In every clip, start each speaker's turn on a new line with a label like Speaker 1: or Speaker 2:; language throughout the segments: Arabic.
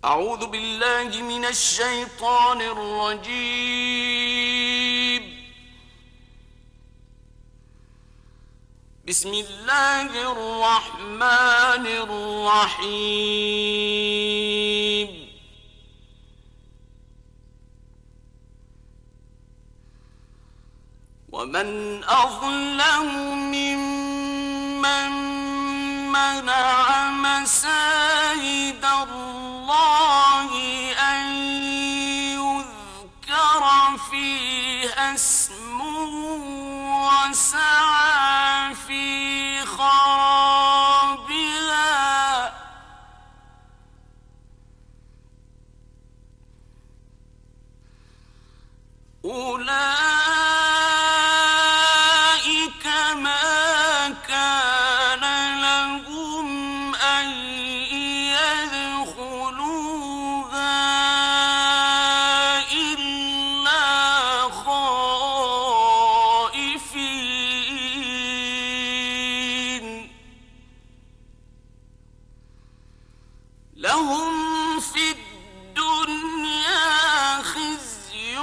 Speaker 1: أعوذ بالله من الشيطان الرجيم. بسم الله الرحمن الرحيم. ومن أظلم ممن منع مساجد الله أن يذكر فيها اسمه وسعى في خرابها أولئك ما كان لهم أن يدخلوها إلا خائفين. لهم في الدنيا خزي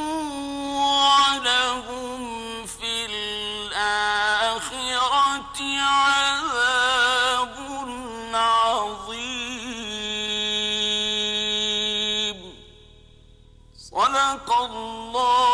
Speaker 1: ولهم في الآخرة عذاب عظيم. صدق الله